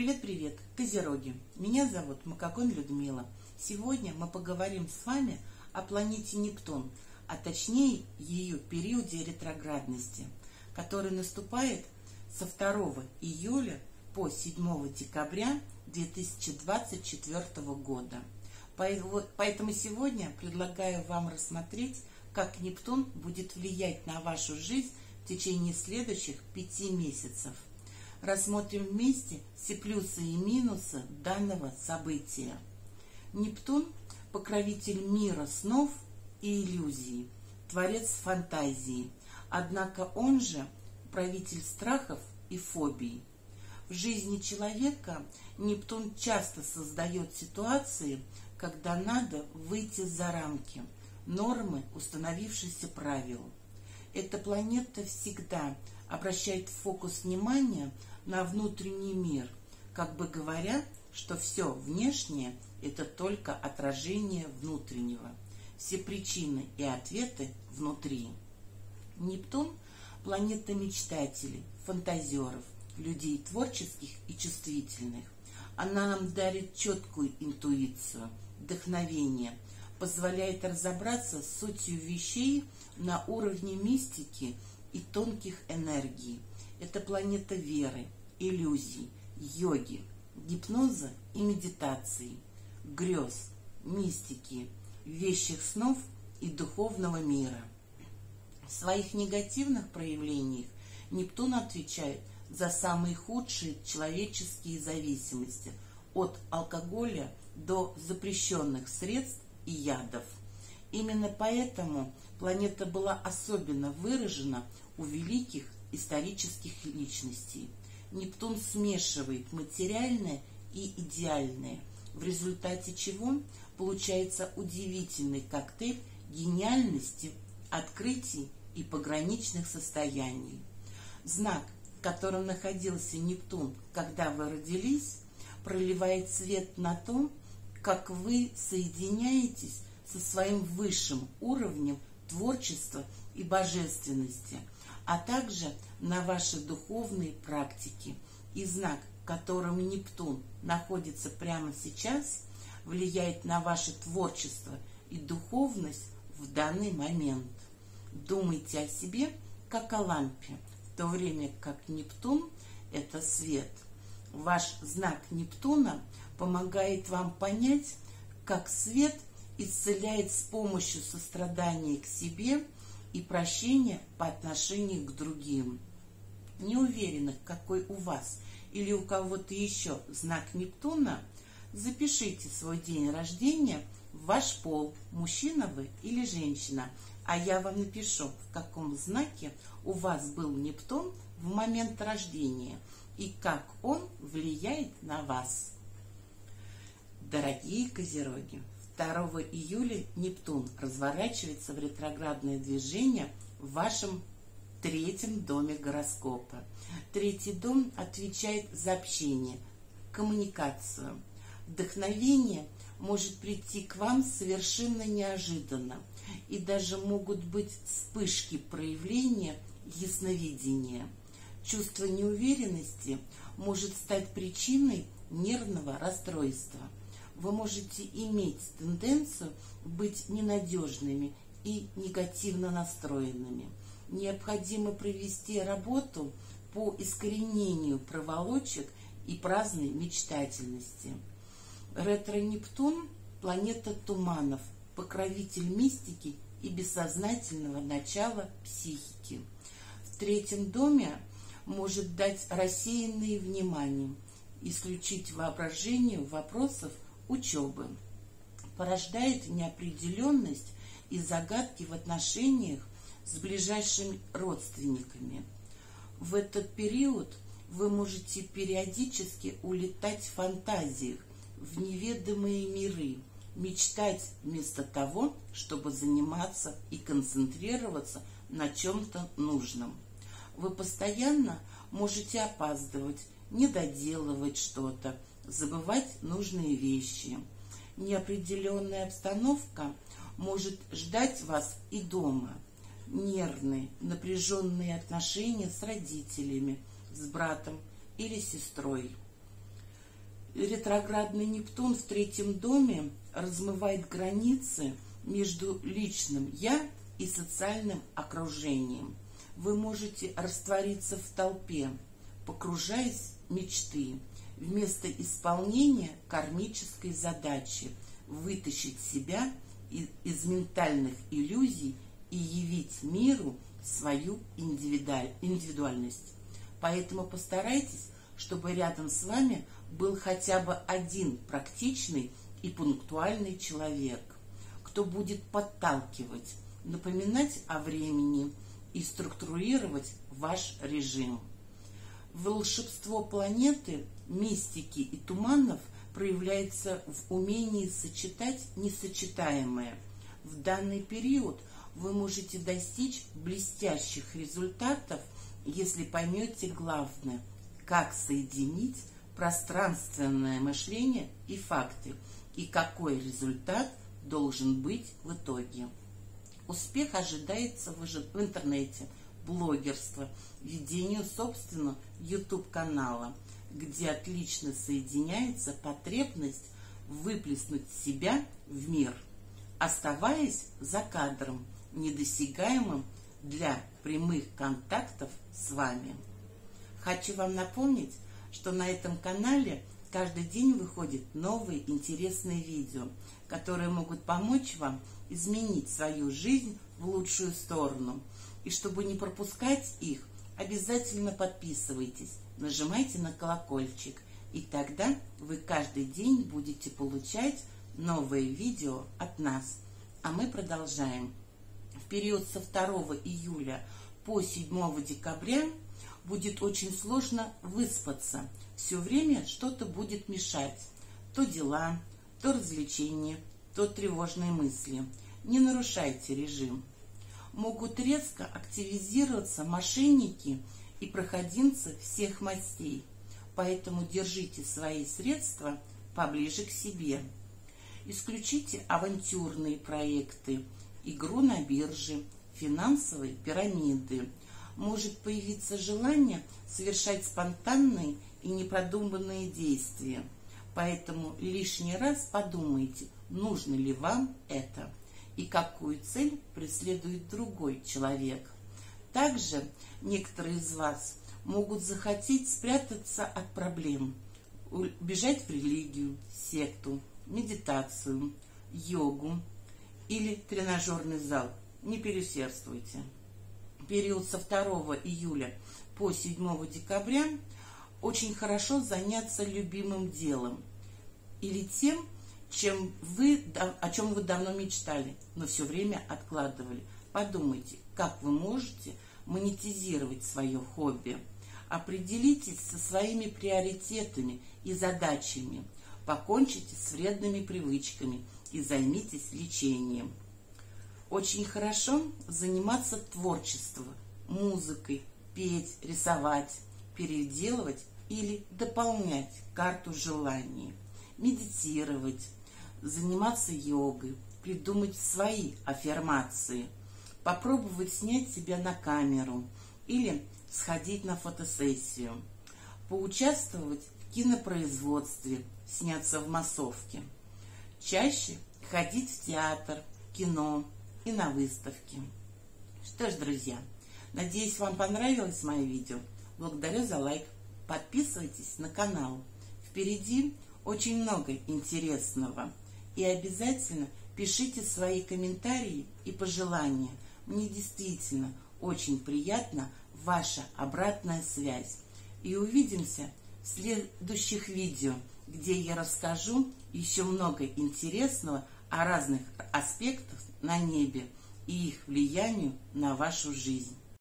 Привет-привет, Козероги! Меня зовут Макакон Людмила. Сегодня мы поговорим с вами о планете Нептун, а точнее ее периоде ретроградности, который наступает со 2 июля по 7 декабря 2024 года. Поэтому сегодня предлагаю вам рассмотреть, как Нептун будет влиять на вашу жизнь в течение следующих 5 месяцев. Рассмотрим вместе все плюсы и минусы данного события. Нептун – покровитель мира снов и иллюзий, творец фантазии, однако он же правитель страхов и фобий. В жизни человека Нептун часто создает ситуации, когда надо выйти за рамки, нормы установившихся правил. Эта планета всегда обращает фокус внимания на внутренний мир, как бы говоря, что все внешнее – это только отражение внутреннего. Все причины и ответы внутри. Нептун – планета мечтателей, фантазеров, людей творческих и чувствительных. Она нам дарит четкую интуицию, вдохновение, позволяет разобраться с сутью вещей на уровне мистики и тонких энергий. Это планета веры, иллюзий, йоги, гипноза и медитации, грез, мистики, вещих снов и духовного мира. В своих негативных проявлениях Нептун отвечает за самые худшие человеческие зависимости, от алкоголя до запрещенных средств и ядов. Именно поэтому планета была особенно выражена у великих исторических личностей. Нептун смешивает материальное и идеальное, в результате чего получается удивительный коктейль гениальности, открытий и пограничных состояний. Знак, в котором находился Нептун, когда вы родились, проливает свет на то, как вы соединяетесь со своим высшим уровнем творчества и божественности, а также на ваши духовные практики. И знак, в котором Нептун находится прямо сейчас, влияет на ваше творчество и духовность в данный момент. Думайте о себе как о лампе, в то время как Нептун – это свет. Ваш знак Нептуна помогает вам понять, как свет исцеляет с помощью сострадания к себе и прощения по отношению к другим. Не уверены, какой у вас или у кого-то еще знак Нептуна? Запишите свой день рождения, ваш пол, мужчина вы или женщина, а я вам напишу, в каком знаке у вас был Нептун в момент рождения и как он влияет на вас. Дорогие Козероги, 2 июля Нептун разворачивается в ретроградное движение в вашем 3-м доме гороскопа. 3-й дом отвечает за общение, коммуникацию. Вдохновение может прийти к вам совершенно неожиданно, и даже могут быть вспышки проявления ясновидения. Чувство неуверенности может стать причиной нервного расстройства. Вы можете иметь тенденцию быть ненадежными и негативно настроенными. Необходимо провести работу по искоренению проволочек и праздной мечтательности. Ретро-Нептун – планета туманов, покровитель мистики и бессознательного начала психики. В 3-м доме может дать рассеянное внимание, исключить воображение вопросов учебы, порождает неопределенность и загадки в отношениях с ближайшими родственниками. В этот период вы можете периодически улетать в фантазиях в неведомые миры, мечтать вместо того, чтобы заниматься и концентрироваться на чем-то нужном. Вы постоянно можете опаздывать, недоделывать что-то, забывать нужные вещи. Неопределенная обстановка может ждать вас и дома. Нервные, напряженные отношения с родителями, с братом или сестрой. Ретроградный Нептун в 3-м доме размывает границы между личным «я» и социальным окружением. Вы можете раствориться в толпе, погружаясь в мечты, вместо исполнения кармической задачи вытащить себя из ментальных иллюзий и явить миру свою индивидуальность. Поэтому постарайтесь, чтобы рядом с вами был хотя бы один практичный и пунктуальный человек, кто будет подталкивать, напоминать о времени и структурировать ваш режим. Волшебство планеты, мистики и туманов проявляется в умении сочетать несочетаемое. В данный период вы можете достичь блестящих результатов, если поймете главное, как соединить пространственное мышление и факты, и какой результат должен быть в итоге. Успех ожидается в интернете, блогерство, ведению собственного YouTube-канала, где отлично соединяется потребность выплеснуть себя в мир, оставаясь за кадром, недосягаемым для прямых контактов с вами. Хочу вам напомнить, что на этом канале каждый день выходят новые интересные видео, которые могут помочь вам изменить свою жизнь в лучшую сторону. И чтобы не пропускать их, обязательно подписывайтесь, нажимайте на колокольчик, и тогда вы каждый день будете получать новые видео от нас. А мы продолжаем. В период со 2 июля по 7 декабря будет очень сложно выспаться. Все время что-то будет мешать. То дела, то развлечения, то тревожные мысли. Не нарушайте режим. Могут резко активизироваться мошенники и проходимцы всех мастей. Поэтому держите свои средства поближе к себе. Исключите авантюрные проекты, игру на бирже, финансовые пирамиды. Может появиться желание совершать спонтанные и непродуманные действия. Поэтому лишний раз подумайте, нужно ли вам это и какую цель преследует другой человек. Также некоторые из вас могут захотеть спрятаться от проблем, убежать в религию, секту, медитацию, йогу или тренажерный зал. Не переусердствуйте. Период со 2 июля по 7 декабря очень хорошо заняться любимым делом или тем, о чем вы давно мечтали, но все время откладывали. Подумайте, как вы можете монетизировать свое хобби. Определитесь со своими приоритетами и задачами. Покончите с вредными привычками и займитесь лечением. Очень хорошо заниматься творчеством, музыкой, петь, рисовать, переделывать или дополнять карту желаний, медитировать, заниматься йогой, придумать свои аффирмации, попробовать снять себя на камеру или сходить на фотосессию, поучаствовать в кинопроизводстве, сняться в массовке, чаще ходить в театр, кино и на выставки. Что ж, друзья, надеюсь, вам понравилось мое видео. Благодарю за лайк. Подписывайтесь на канал. Впереди очень много интересного. И обязательно пишите свои комментарии и пожелания. Мне действительно очень приятна ваша обратная связь. И увидимся в следующих видео, где я расскажу еще много интересного о разных аспектах на небе и их влиянию на вашу жизнь.